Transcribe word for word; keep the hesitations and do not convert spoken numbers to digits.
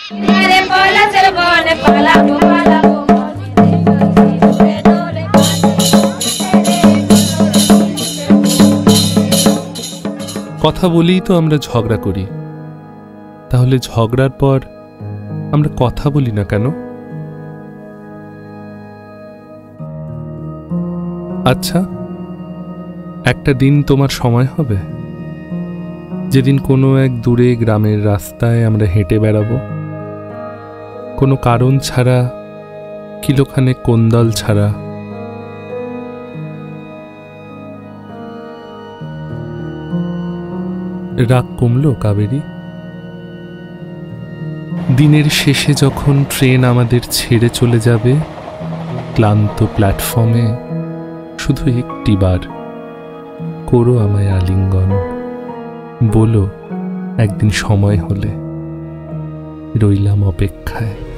কথা বলেই তো আমরা ঝগড়া করি, তাহলে ঝগড়ার পর আমরা কথা বলি না কেন? আচ্ছা, একটা দিন তোমার সময় হবে যেদিন কোনো এক দূরে গ্রামের রাস্তায় আমরা হেঁটে বেড়াবো, কোনো কারণ ছাড়া, কিলোখানে কোন্দল ছাড়া। রাগ কমলো কাবেরী? দিনের শেষে যখন ট্রেন আমাদের ছেড়ে চলে যাবে, ক্লান্ত প্ল্যাটফর্মে শুধু একটি বার করো আমায় আলিঙ্গন, বলো একদিন সময় হলে রইলাম অপেক্ষায়।